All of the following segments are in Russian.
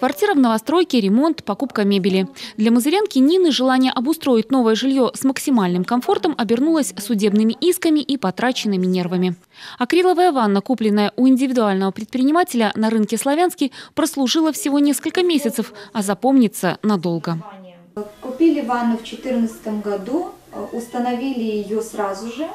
Квартира в новостройке, ремонт, покупка мебели. Для мазырянки Нины желание обустроить новое жилье с максимальным комфортом обернулось судебными исками и потраченными нервами. Акриловая ванна, купленная у индивидуального предпринимателя на рынке Славянский, прослужила всего несколько месяцев, а запомнится надолго. Купили ванну в 2014 году, установили ее сразу же.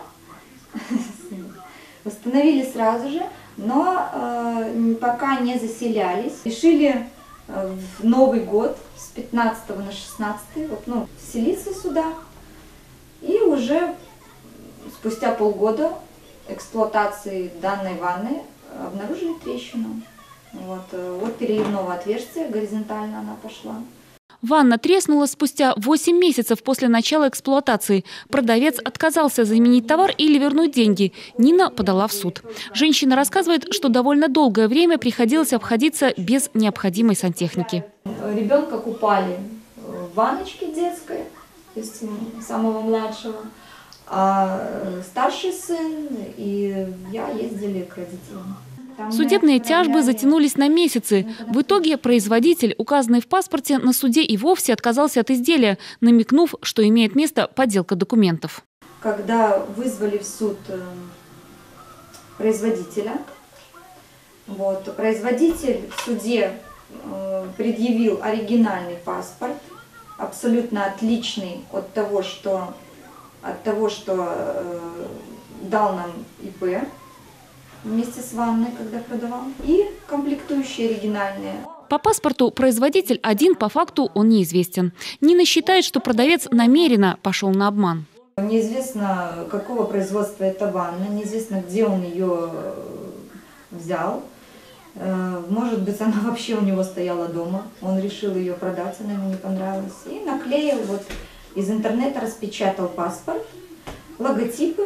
Но пока не заселялись. Решили в Новый год с 15 на 16 вселиться сюда. И уже спустя полгода эксплуатации данной ванны обнаружили трещину. Вот переливного отверстия, горизонтально она пошла. Ванна треснула спустя 8 месяцев после начала эксплуатации. Продавец отказался заменить товар или вернуть деньги. Нина подала в суд. Женщина рассказывает, что довольно долгое время приходилось обходиться без необходимой сантехники. Ребенка купали в ванночке детской, то есть самого младшего, а старший сын и я ездили к родителям. Судебные тяжбы затянулись на месяцы. В итоге производитель, указанный в паспорте, на суде и вовсе отказался от изделия, намекнув, что имеет место подделка документов. Когда вызвали в суд производителя, производитель в суде предъявил оригинальный паспорт, абсолютно отличный от того, что дал нам ИП. Вместе с ванной, когда продавал. И комплектующие оригинальные. По паспорту производитель один, по факту он неизвестен. Нина считает, что продавец намеренно пошел на обман. Неизвестно, какого производства эта ванна, неизвестно, где он ее взял. Может быть, она вообще у него стояла дома. Он решил ее продать, она ему не понравилась. И наклеил, из интернета распечатал паспорт, логотипы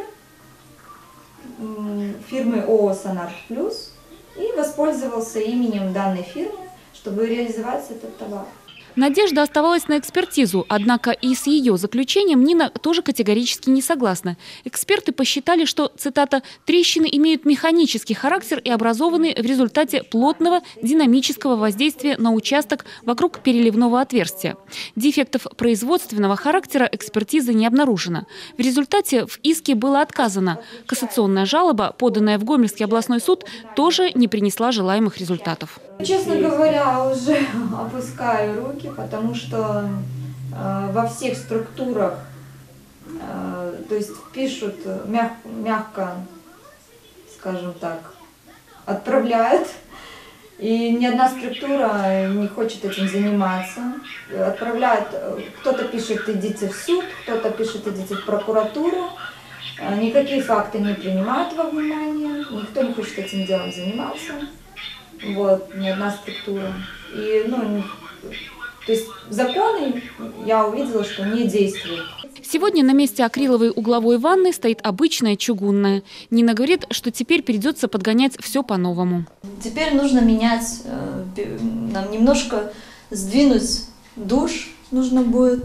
фирмы ООО «Сонар Плюс» и воспользовался именем данной фирмы, чтобы реализовать этот товар. Надежда оставалась на экспертизу, однако и с ее заключением Нина тоже категорически не согласна. Эксперты посчитали, что, цитата, «трещины имеют механический характер и образованы в результате плотного динамического воздействия на участок вокруг переливного отверстия. Дефектов производственного характера экспертизы не обнаружено. В результате в иске было отказано. Кассационная жалоба, поданная в Гомельский областной суд, тоже не принесла желаемых результатов. Честно говоря, уже опускаю руки, потому что во всех структурах, то есть пишут мягко, скажем так, отправляют, и ни одна структура не хочет этим заниматься. Отправляют, кто-то пишет «идите в суд», кто-то пишет «идите в прокуратуру». Никакие факты не принимают во внимание, никто не хочет этим делом заниматься. Ни одна структура. И, то есть законы, я увидела, что не действуют. Сегодня на месте акриловой угловой ванны стоит обычная чугунная. Нина говорит, что теперь придется подгонять все по-новому. Теперь нужно менять, нам немножко сдвинуть душ нужно будет.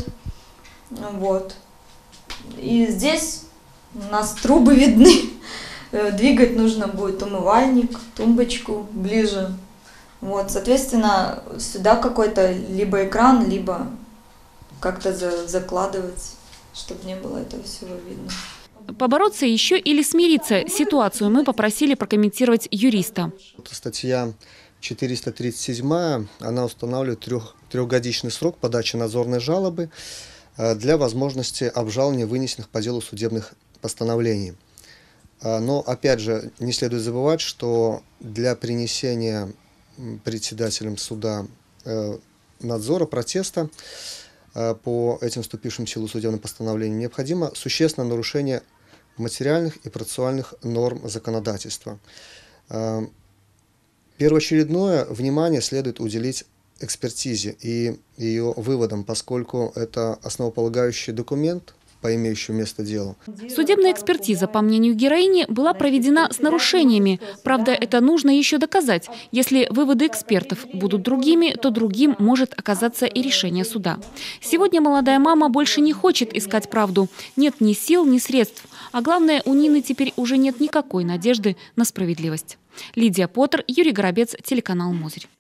И здесь у нас трубы видны. Двигать нужно будет умывальник, тумбочку ближе. Соответственно, сюда какой-то либо экран, либо как-то закладывать, чтобы не было этого всего видно. Побороться еще или смириться? Ситуацию мы попросили прокомментировать юриста. Статья 437, она устанавливает трехгодичный срок подачи надзорной жалобы для возможности обжалования вынесенных по делу судебных постановлений. Но, опять же, не следует забывать, что для принесения председателем суда надзора, протеста по этим вступившим в силу судебным постановлениям необходимо существенное нарушение материальных и процессуальных норм законодательства. Первоочередное внимание следует уделить экспертизе и ее выводам, поскольку это основополагающий документ по имеющему место делу. Судебная экспертиза, по мнению героини, была проведена с нарушениями. Правда, это нужно еще доказать. Если выводы экспертов будут другими, то другим может оказаться и решение суда. Сегодня молодая мама больше не хочет искать правду. Нет ни сил, ни средств. А главное, у Нины теперь уже нет никакой надежды на справедливость. Лидия Поттер, Юрий Горобец, телеканал «Мозырь».